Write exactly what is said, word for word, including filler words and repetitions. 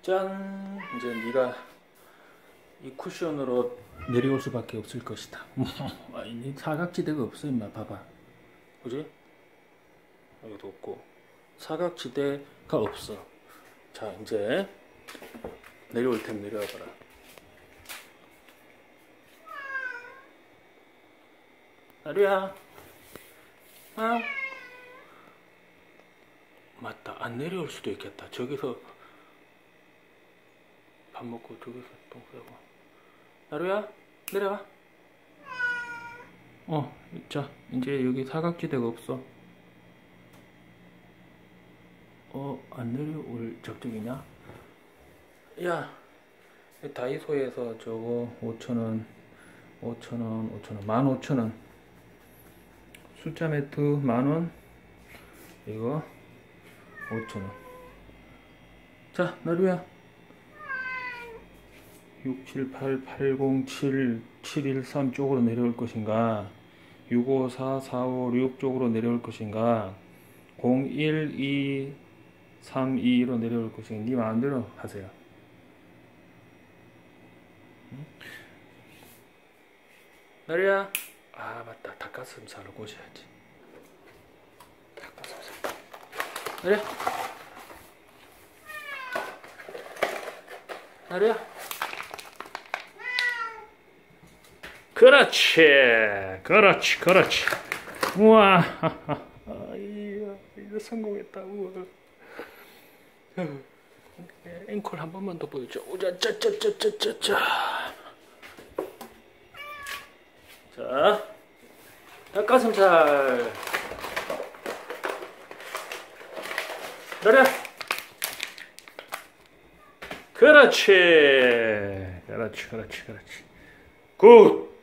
짠! 이제 네가 이 쿠션으로 내려올 수밖에 없을 것이다. 이 사각지대가 없어 임마. 봐봐. 그지? 여기도 없고 사각지대가 없어. 자, 이제 내려올 테면 내려와 봐라. 나루야. 아. 맞다. 안 내려올 수도 있겠다. 저기서 밥 먹고 저기서 똥 싸고. 나루야, 내려와. 어, 자, 이제 여기 사각지대가 없어. 어, 안 내려올 적적이냐? 야, 다이소에서 저거 오천 원, 오천 원, 오천 원, 만 오천 원. 숫자 매트 만 원. 이거 오천 원. 자, 나루야. 육 칠 팔 팔 공 칠 칠 일 삼 쪽으로 내려올 것인가, 육 오 사 사 오 육 쪽으로 내려올 것인가, 공 일 이 삼 이로 내려올 것인가. 네 마음대로 하세요. 응? 나루야. 아 맞다, 닭가슴살을 꼬셔야지. 닭가슴살. 나루야. 나루야. 그렇지, 그렇지, 그렇지. 우와, 이야, 이거 성공했다. 우와. 앵콜 한 번만 더 보여줘. 오자, 짜짜짜짜짜짜. 자, 닭가슴살. 나래. 그렇지, 그렇지, 그렇지, 그렇지. 굿.